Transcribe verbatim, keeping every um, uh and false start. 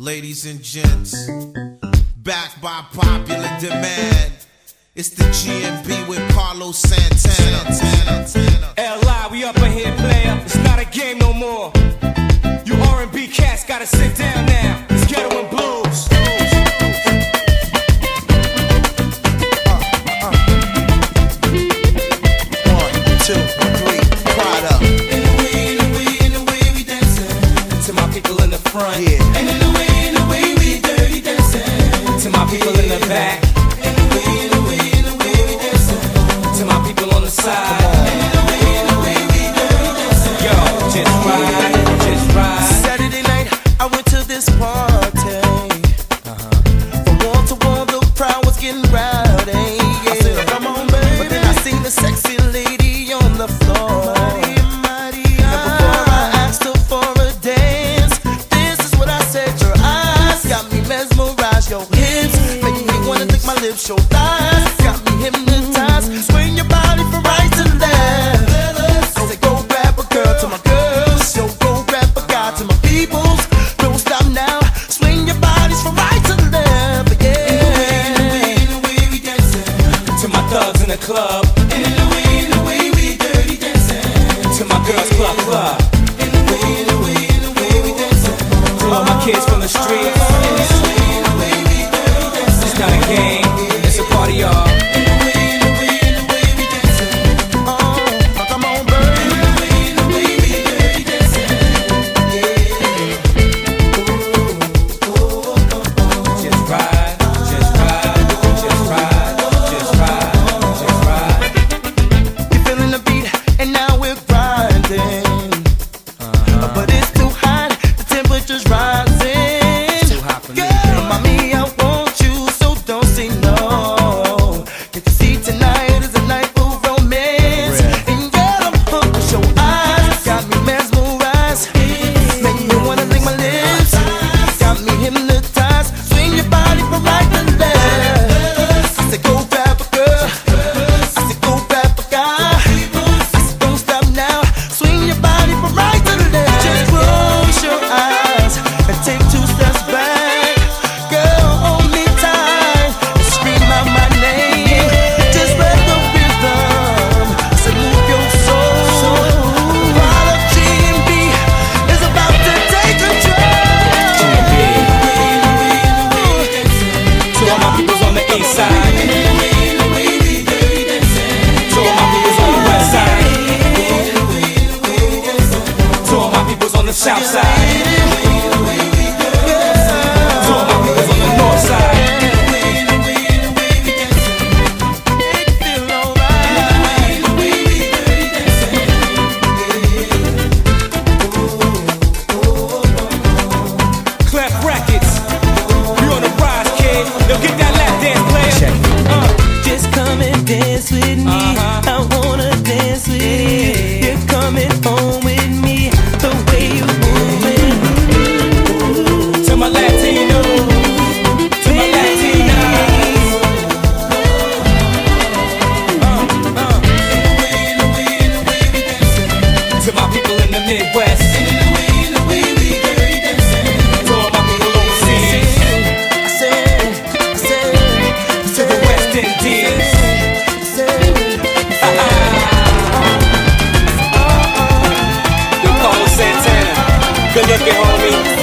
Ladies and gents, backed by popular demand, it's the G M B with Carlos Santana. L I, we up in here, player. It's not a game no more. You R and B cats gotta sit down now. It's Ghetto and Blues. Uh, uh. One, two, three, quiet up. In the way, in the way, in the way we dancing. To my people in the front. Yeah. And in the way, in the way we dirty dancing. To my people in the back. In the way, in the way, in the way we dancing. To my people on the side. And in the way, in the way we dirty dancing. Yo, just ride, just ride. Saturday night, I went to this party. Uh-huh. From wall to wall, the crowd was getting rowdy. Yeah. I said, come on, baby. But then I seen the sexy lady on the floor. Maria, Maria. And before I asked her for a dance, this is what I said. Your eyes got me mesmerized. Your hips make me wanna lick my lips. Your thighs got me hypnotized. Swing your body from right to left. I said, go grab a girl to my girls. Yo, go grab a guy to my peoples. Don't stop now. Swing your bodies from right to left. Yeah. In the way, in the way we dancing. To my thugs in the club. And in the way, in the way we dirty dancing. To my girls club club. In the way, in the way, in the way we dancing. To all my kids from the streets. In the way, in the way we dirty dancing. It's not a game, it's a party, y'all. In the way, in the way, in the way we dancing. Oh, come on, baby. In the way, in the way we dirty dancing. Just ride, just ride, just ride, just ride, just ride. You're feeling the beat, and now we're grinding. Uh-huh. But it's too hot, the temperature's rising. Too hot for me. Girl, mommy, I want you, so don't say no. Get to see tonight is a night for romance. And girl, I'm hooked 'cause your eyes got me mesmerized. Make me wanna lick my lips. Got me hypnotized. Swing your body from right to left. I said go grab a girl. I said go grab a guy. I said don't stop now. Swing your body from right to left. Just close your eyes and take two steps back. Girl, hold me tight and scream out my name. Just let the rhythm say move your soul. While the G M B is about to take control. To all my peoples on the east side. To all my peoples on the west side. To all my peoples on the south side. To all my peoples on the north side. Feel alright. Clef Records. You on the rise, kid. Yo, get that lap dance, player. Uh. Just come and dance with me. Uh-huh. I wanna dance with you. You're coming home with me. The way you moving. To my Latino. To my Latina. Uh, uh. To my people in the Midwest. To all my people overseas. I said, I said, I To the West Indies. Yo, Carlos Santana. Good looking, homie.